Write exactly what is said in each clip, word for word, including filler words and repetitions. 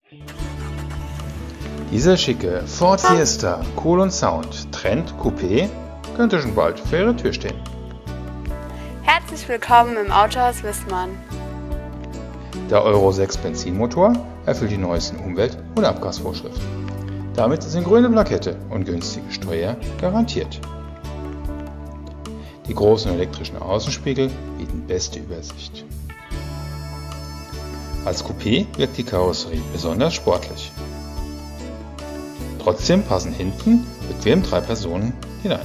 Dieser schicke Ford Fiesta Cool und Sound Trend Coupé könnte schon bald vor Ihrer Tür stehen. Herzlich willkommen im Autohaus Wissmann. Der Euro sechs Benzinmotor erfüllt die neuesten Umwelt- und Abgasvorschriften. Damit sind grüne Plakette und günstige Steuer garantiert. Die großen elektrischen Außenspiegel bieten beste Übersicht. Als Coupé wirkt die Karosserie besonders sportlich. Trotzdem passen hinten bequem drei Personen hinein.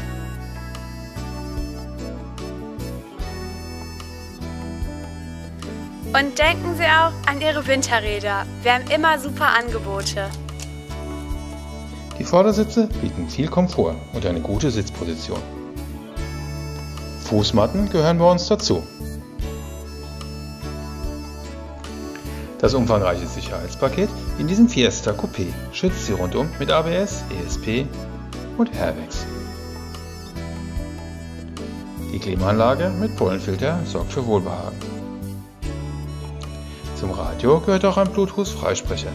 Und denken Sie auch an Ihre Winterräder. Wir haben immer super Angebote. Die Vordersitze bieten viel Komfort und eine gute Sitzposition. Fußmatten gehören bei uns dazu. Das umfangreiche Sicherheitspaket in diesem Fiesta Coupé schützt Sie rundum mit A B S, E S P und Airbags. Die Klimaanlage mit Pollenfilter sorgt für Wohlbehagen. Zum Radio gehört auch ein Bluetooth-Freisprecher.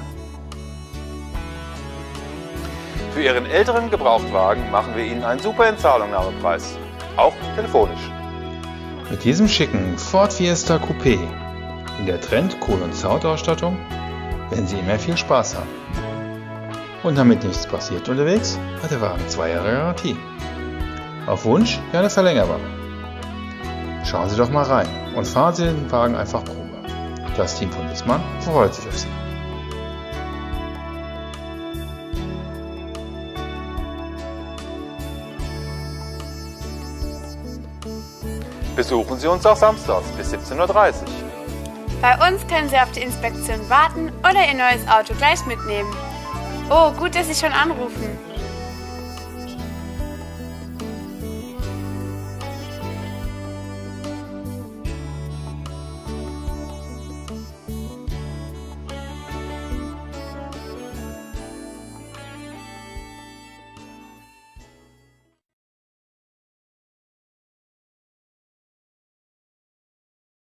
Für Ihren älteren Gebrauchtwagen machen wir Ihnen einen super Entzahlungnahmepreis, auch telefonisch. Mit diesem schicken Ford Fiesta Coupé in der Trend Cool und Sound Ausstattung werden Sie immer viel Spaß haben. Und damit nichts passiert unterwegs, hat der Wagen zwei Jahre Garantie. Auf Wunsch gerne verlängerbar. Schauen Sie doch mal rein und fahren Sie den Wagen einfach Probe. Das Team von Wissmann freut sich auf Sie. Besuchen Sie uns auch samstags bis siebzehn Uhr dreißig. Bei uns können Sie auf die Inspektion warten oder Ihr neues Auto gleich mitnehmen. Oh, gut, dass Sie schon anrufen.